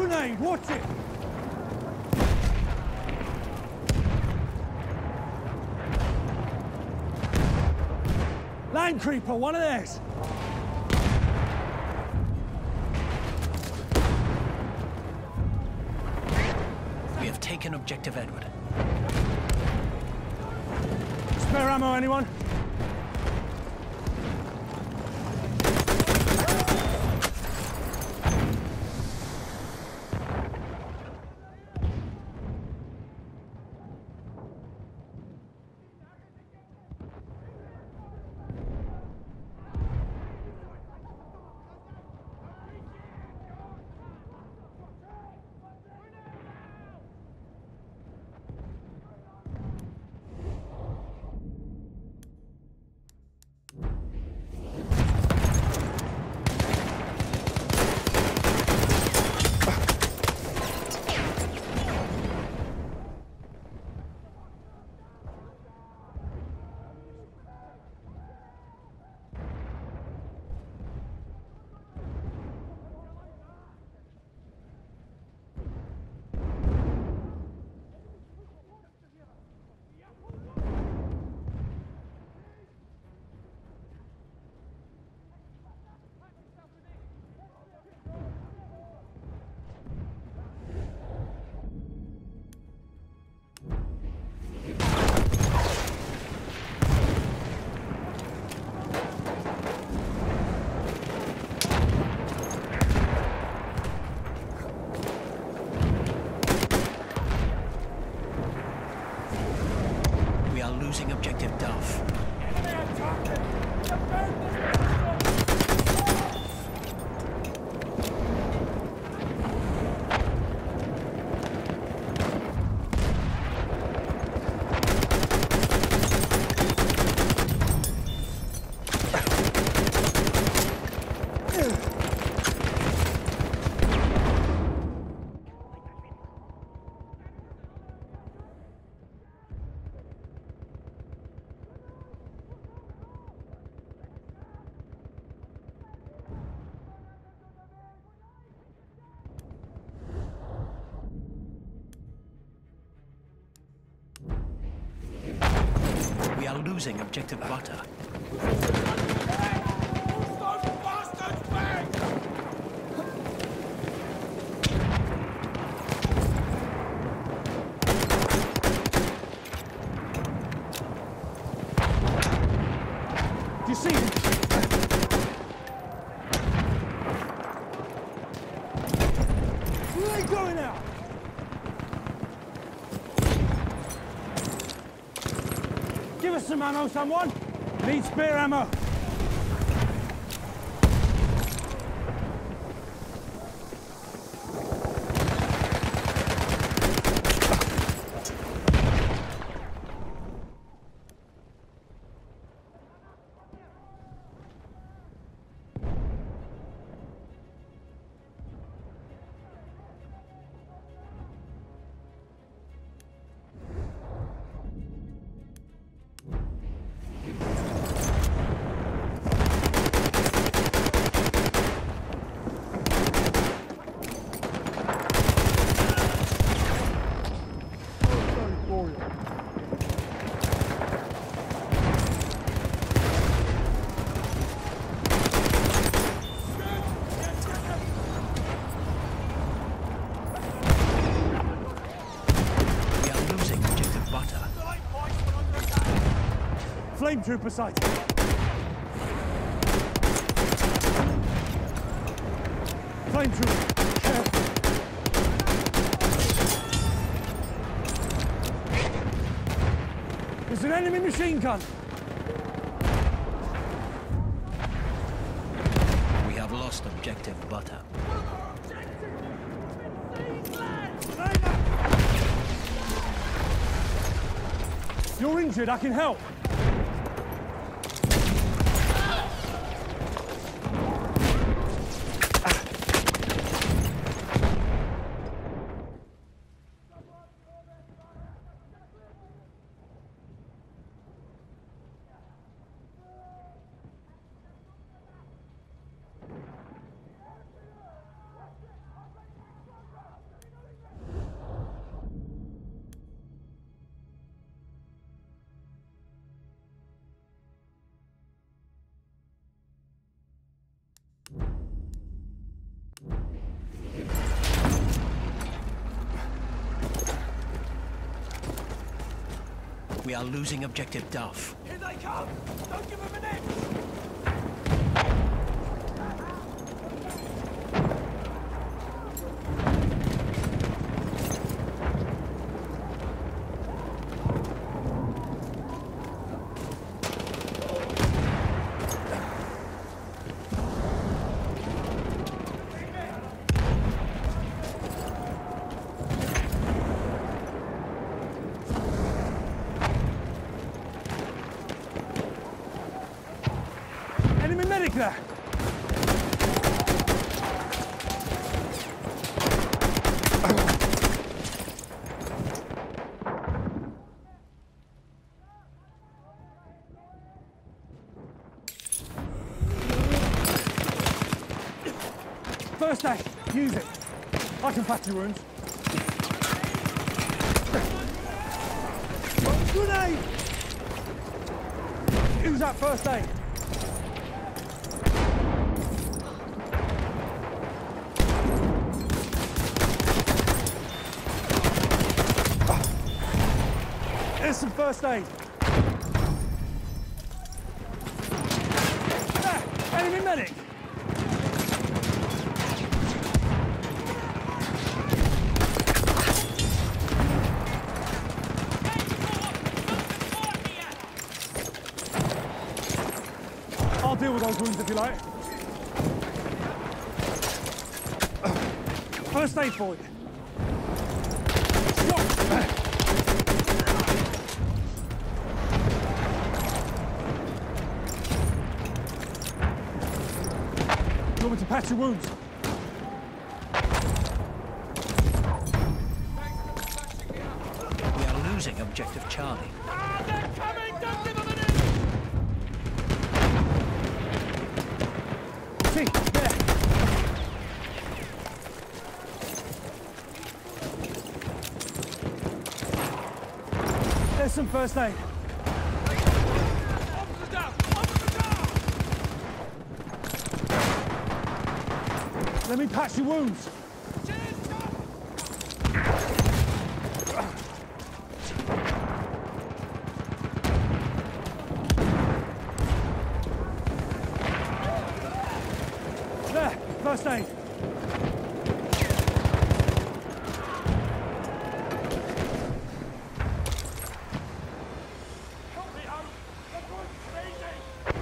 grenade! Watch it! Land creeper, one of theirs! We have taken objective Edward. Spare ammo, anyone? Losing objective Duff. We are losing objective Butter. Do you see him? Where are you going now? Give us some ammo, someone! Need spare ammo! Flame trooper sighted. Flame trooper. Careful. There's an enemy machine gun. We have lost objective Butter. You're injured, I can help. We are losing objective Duff. Here they come! Don't give them an inch! Enemy medic there! First aid, use it. I can patch your wounds. Grenade! Use that first aid. Here's some first aid. There, enemy medic. I'll deal with those wounds if you like. First aid for you. Stop. You want me to patch your wounds? We are losing objective Charlie. Ah, they're coming! Don't give them an inch! See, there. There's some first aid. Officer down! Officer down! Let me patch your wounds. There, first aid. Help me out. The road's freezing.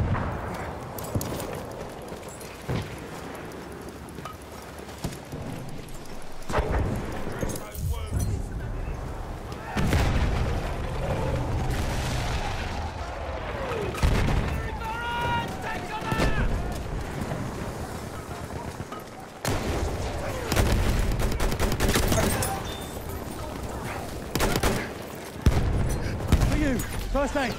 For you, first aid.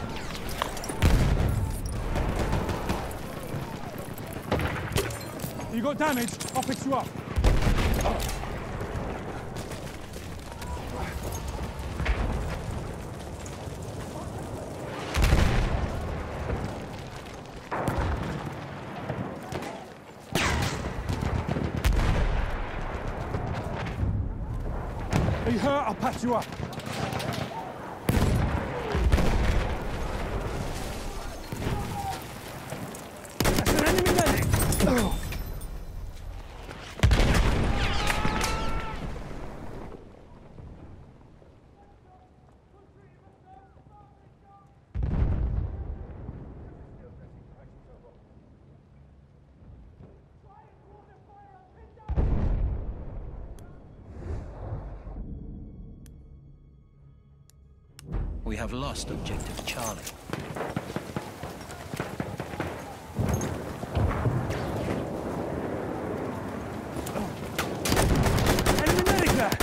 You got damage, I'll fix you up. Are you hurt? I'll patch you up. That's an enemy medic. Oh. We have lost objective Charlie. Enemy medic there.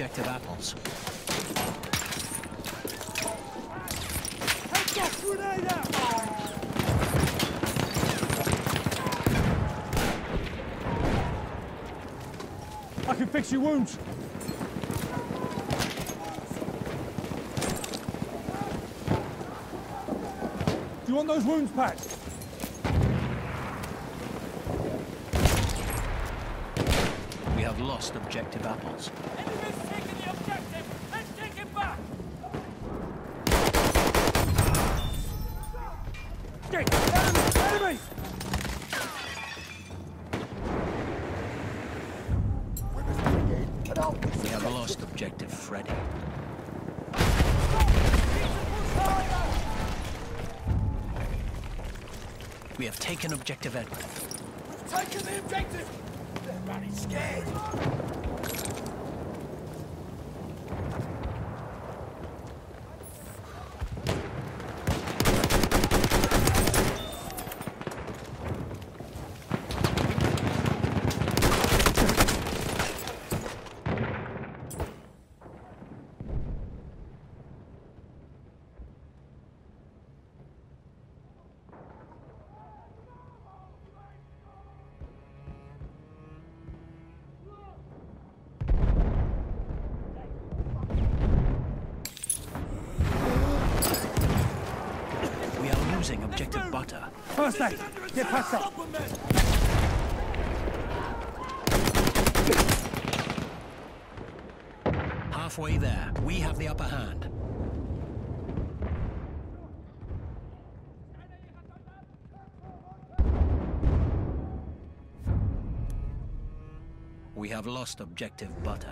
objective apples. Heads off, grenade out! I can fix your wounds. Do you want those wounds patched? We have lost objective apples. Enemy's taking the objective! Let's take it back! Get! Enemy! We have lost objective Freddy. We have taken objective Edward. We've taken the objective! They're bloody scared! Objective butter. First aid! Get past that! Halfway there. We have the upper hand. We have lost objective butter.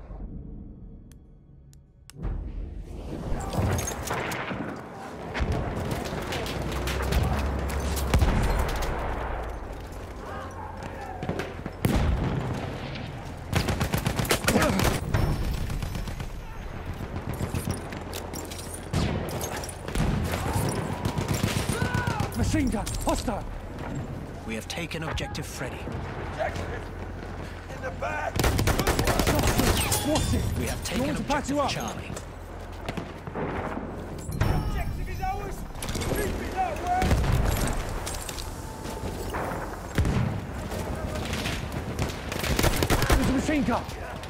Machine gun! Hostile! We have taken objective Freddy. In the back! Watch it! We have taken objective Charlie. The objective is ours! Keep it that way! There's a machine gun!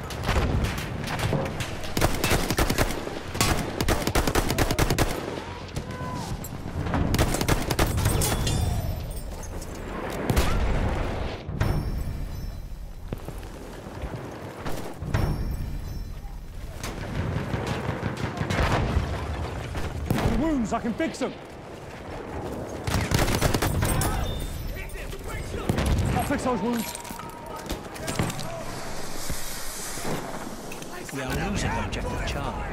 Wounds, I can fix them. I'll fix those wounds. We are losing objective Charlie.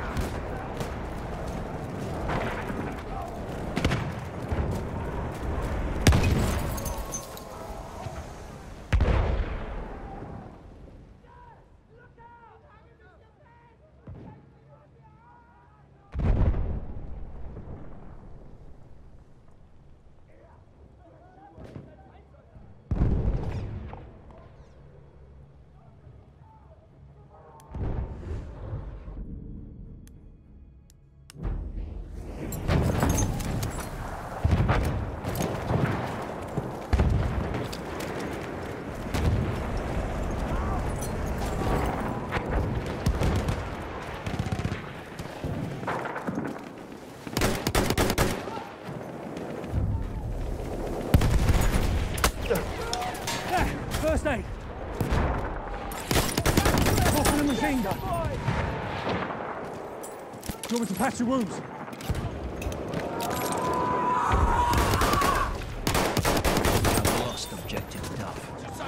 First aid! Off in the machine gun! Do you want me to patch your wounds? I've lost objective Duff.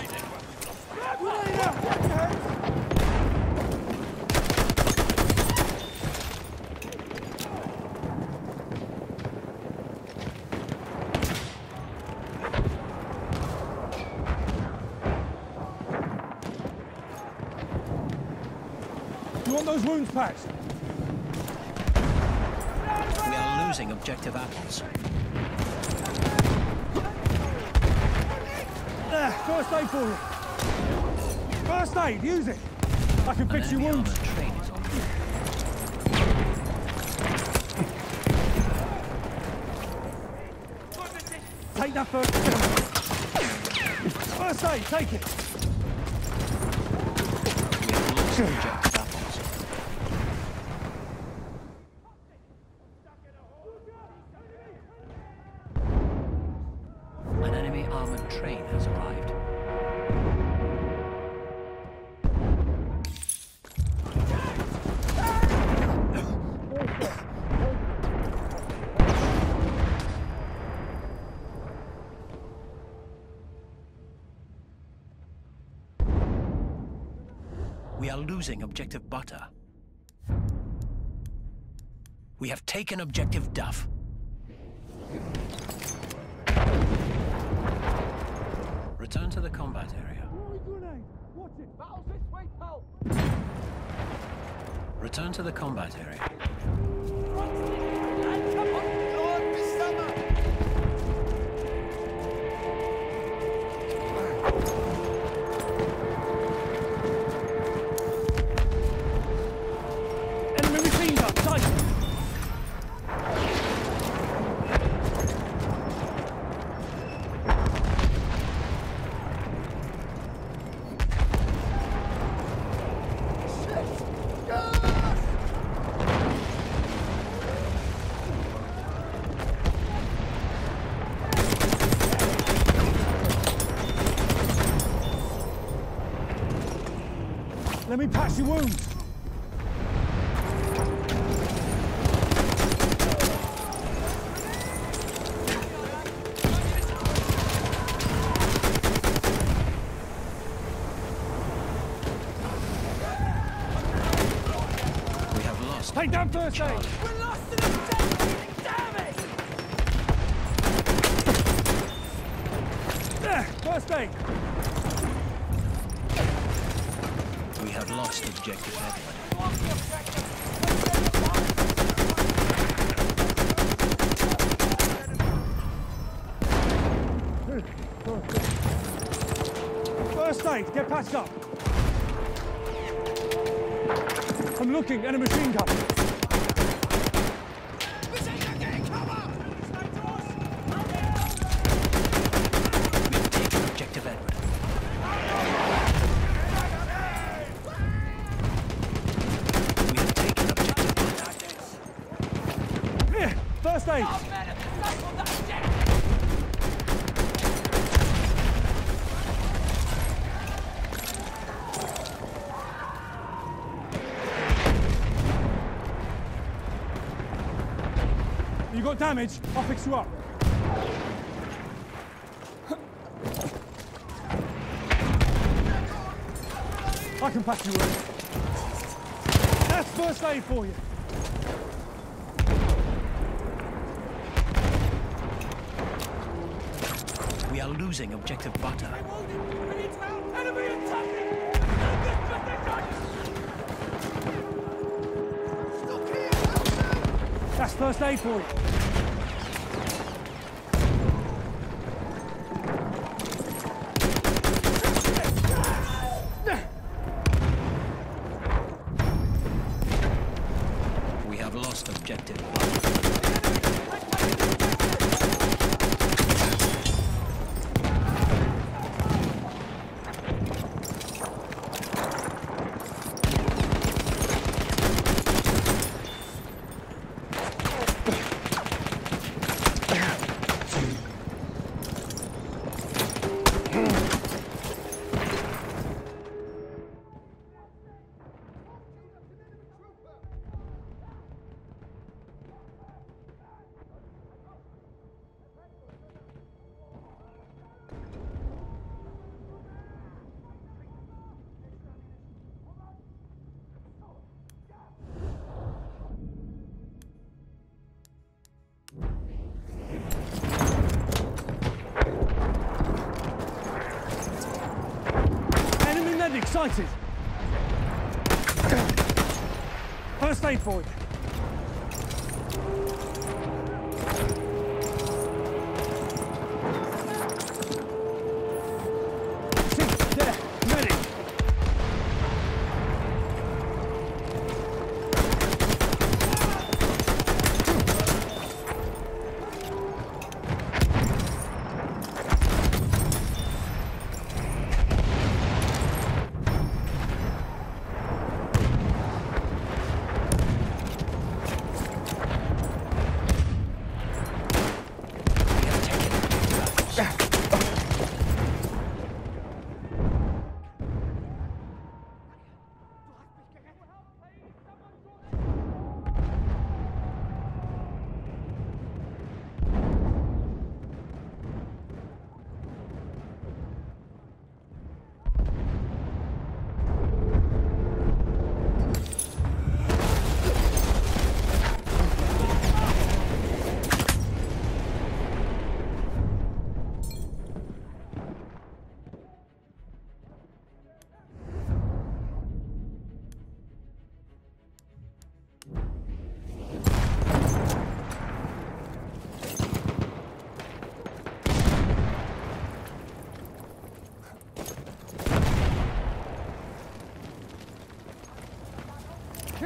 Do you want those wounds patched? We are losing objective apples. There, first aid for you. First aid, use it. I can fix your wounds. An enemy armored train is on Take that first. First aid, take it. We have lost objective apples. An enemy armored train has arrived. We are losing objective butter. We have taken objective Duff. Return to the combat area. Watch it. Battle's this way, pal. Return to the combat area. Come on, Lord, Miss Summer. Enemy machine gun, sight. Let me patch your wounds. We have lost. Take down first aid. We're lost in the desert. Damn it! There, first aid. We have lost objective Edward. First aid, get patched up. I'm looking at a machine gun. Machine gun getting cover! We have taken objective Edward. We have taken objective Butter. Here, first aid. Oh, man, it's the cycle that's dead! You got damage? I'll fix you up. I can patch you in. That's first aid for you. We are losing objective Butter. I'm wounded! I need help! Enemy attacking! Stop here! That's first aid for you. We have lost objective Butter. Enemy medic sighted. First aid for you. See, there, medic.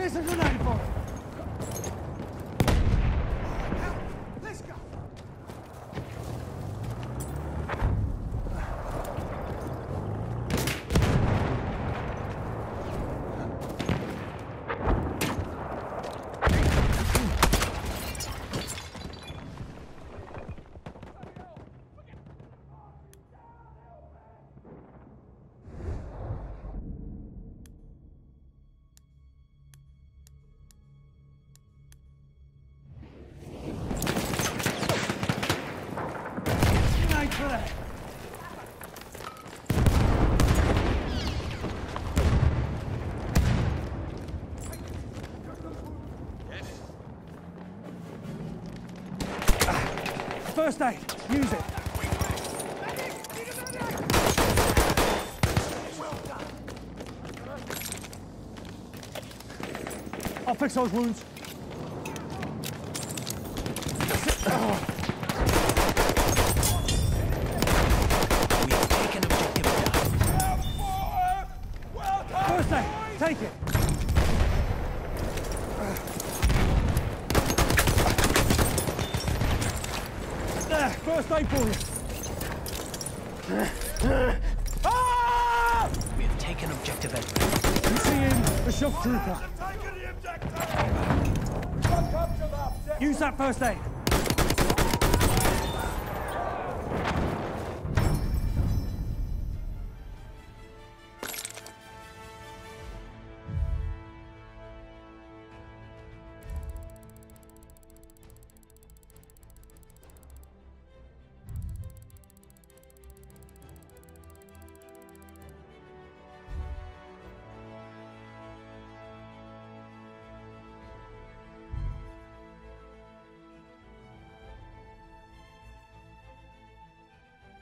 Here's a grenade for him. Let's go. Grenade for that. First aid. Use it. I'll fix those wounds. We have taken objective down. Well done. First aid. Take it. There. First aid for you. Ah! We have taken objective Edward. You see him? The shock trooper. Taking the objective. Come to that. Use that first aid.